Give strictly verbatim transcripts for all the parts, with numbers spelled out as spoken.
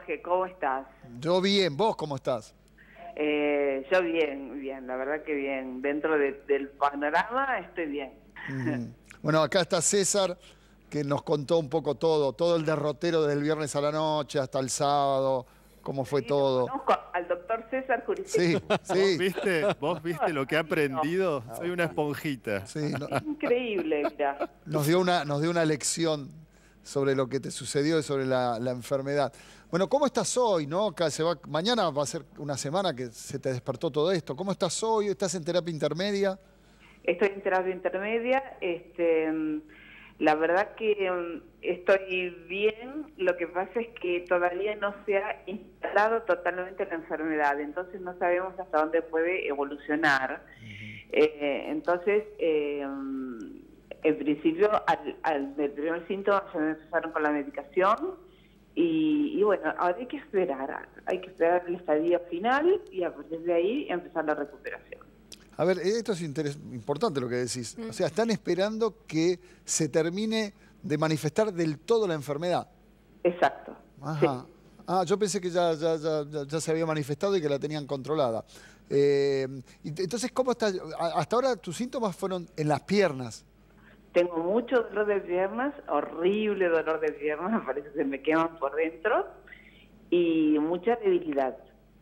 Jorge, ¿cómo estás? Yo bien, ¿vos cómo estás? Eh, yo bien, bien, la verdad que bien. Dentro de, del panorama estoy bien. Mm. Bueno, acá está César, que nos contó un poco todo, todo el derrotero desde el viernes a la noche hasta el sábado, cómo fue Sí, todo. conozco al doctor César Juricito. Sí, ¿Vos sí, viste, vos viste lo que ha aprendido? Soy una esponjita. sí. No- Increíble, mira. nos dio una, nos dio una lección sobre lo que te sucedió y sobre la, la enfermedad. Bueno, ¿cómo estás hoy, no? Acá se va, mañana va a ser una semana que se te despertó todo esto. ¿Cómo estás hoy? ¿Estás en terapia intermedia? Estoy en terapia intermedia. Este, la verdad que um, estoy bien. Lo que pasa es que todavía no se ha instalado totalmente la enfermedad. Entonces no sabemos hasta dónde puede evolucionar. Uh-huh. eh, entonces... Eh, En principio, al, al del primer síntoma se me empezaron con la medicación y, y bueno, ahora hay que esperar, hay que esperar el estadio final y a partir de ahí empezar la recuperación. A ver, esto es interes- importante lo que decís. O sea, están esperando que se termine de manifestar del todo la enfermedad. Exacto. Ajá. Sí. Ah, yo pensé que ya, ya, ya, ya se había manifestado y que la tenían controlada. Eh, entonces, ¿cómo está? Hasta ahora tus síntomas fueron en las piernas. Tengo mucho dolor de piernas, horrible dolor de piernas, parece que se me queman por dentro, y mucha debilidad.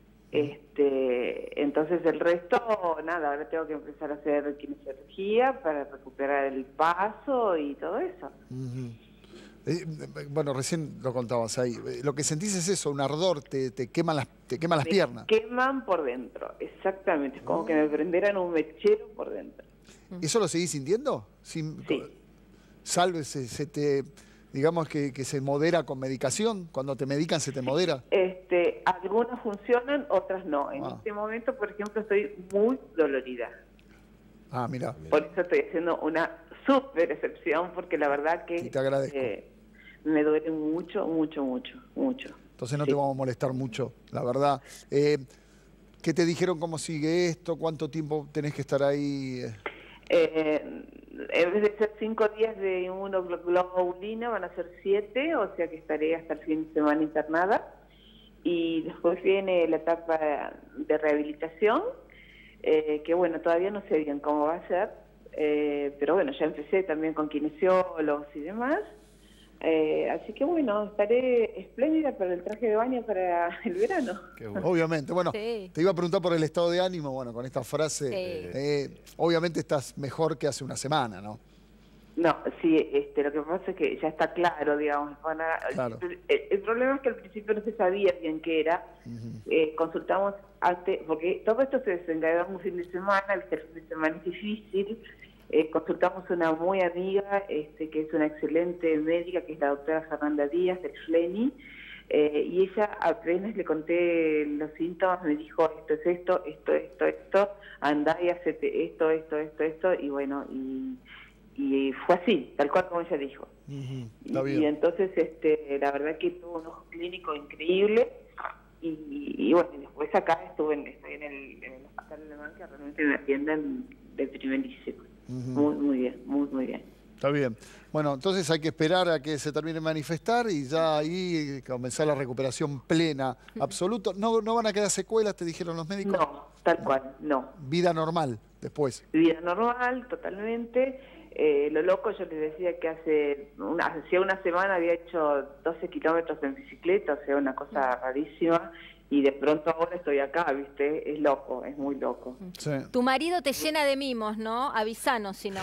Este, entonces el resto, nada, ahora tengo que empezar a hacer kinesiología para recuperar el paso y todo eso. Uh-huh. eh, bueno, recién lo contabas ahí. Lo que sentís es eso, un ardor, te, te queman las, te queman las me piernas. Queman por dentro, exactamente, es como uh-huh. que me prendieran un mechero por dentro. ¿Eso lo seguís sintiendo? Sin, sí. Salve, se, se te, digamos que, que se modera con medicación. Cuando te medican, ¿se te modera? Este, algunas funcionan, otras no. En ah. este momento, por ejemplo, estoy muy dolorida. Ah, mira. Por eso estoy haciendo una súper excepción, porque la verdad que sí, te agradezco. Eh, me duele mucho, mucho, mucho, mucho. Entonces no sí. te vamos a molestar mucho, la verdad. Eh, ¿Qué te dijeron cómo sigue esto? ¿Cuánto tiempo tenés que estar ahí? Eh, en vez de ser cinco días de inmunoglobulina, van a ser siete, o sea que estaré hasta el fin de semana internada. Y después viene la etapa de rehabilitación, eh, que bueno, todavía no sé bien cómo va a ser, eh, pero bueno, ya empecé también con kinesiólogos y demás. Eh, así que bueno, estaré espléndida para el traje de baño para el verano. Qué bueno. Obviamente, bueno, sí. Te iba a preguntar por el estado de ánimo, bueno, con esta frase, sí. eh, obviamente estás mejor que hace una semana, ¿no? No, sí, este, lo que pasa es que ya está claro, digamos. Para, claro. el, el, el problema es que al principio no se sabía bien qué era. Uh-huh. eh, consultamos antes, porque todo esto se desencadenó un fin de semana, el fin de semana es difícil. Eh, consultamos una muy amiga, este, que es una excelente médica, que es la doctora Fernanda Díaz del Fleni, eh, y ella apenas le conté los síntomas, me dijo esto es esto, esto, esto, esto, andá y hacete esto, esto, esto, esto, y bueno, y, y fue así, tal cual como ella dijo. Uh-huh. Está bien. Y, y entonces, este, la verdad que tuvo un ojo clínico increíble, y, y bueno, después acá estuve en, estoy en el, en el hospital alemán, que realmente me atienden de primerísimo. Uh-huh. Muy, muy bien, muy, muy bien. Está bien. Bueno, entonces hay que esperar a que se termine de manifestar y ya ahí comenzar la recuperación plena, absoluta. ¿No, no van a quedar secuelas, te dijeron los médicos? No, tal cual, no. Vida normal después. Vida normal, totalmente. Eh, lo loco, yo les decía que hace una, hacía una semana había hecho doce kilómetros en bicicleta, o sea, una cosa rarísima. Y de pronto ahora estoy acá, ¿viste? Es loco, es muy loco. Sí. Tu marido te llena de mimos, ¿no? Avisanos si no.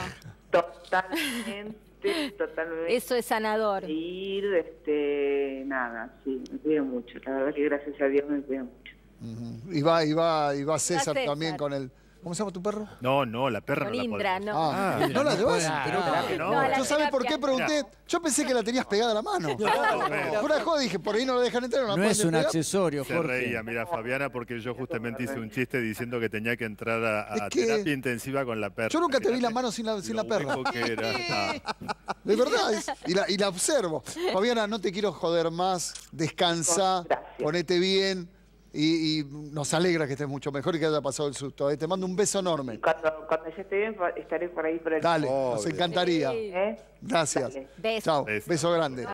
Totalmente, totalmente. Eso es sanador. Ir, este, nada, sí, me cuido mucho. La verdad que gracias a Dios me cuido mucho. Uh-huh. Y va, y va, y va César, César también con el... ¿Cómo se llama tu perro? No, no, la perra con no Indra, la no. Ah, ¿no la llevas? Pero no, no, ¿Yo sabes por qué pregunté? Yo pensé que la tenías pegada a la mano. Fuera de joda dije, por ahí no la dejan entrar. No, no es un pegar. accesorio, Se Jorge. reía, mira, Fabiana, porque yo justamente hice un chiste diciendo que tenía que entrar a, a es que terapia intensiva con la perra. Yo nunca te vi la mano sin la, sin la perra. Que era. Ah. De verdad, es, y, la, y la observo. Fabiana, no te quiero joder más, descansa, ponete bien. Y, y nos alegra que estés mucho mejor y que haya pasado el susto. Te mando un beso enorme. Cuando, cuando ya esté bien, estaré por ahí por el... Dale, nos encantaría. ¿Eh? Gracias. Beso. Chao, beso grande.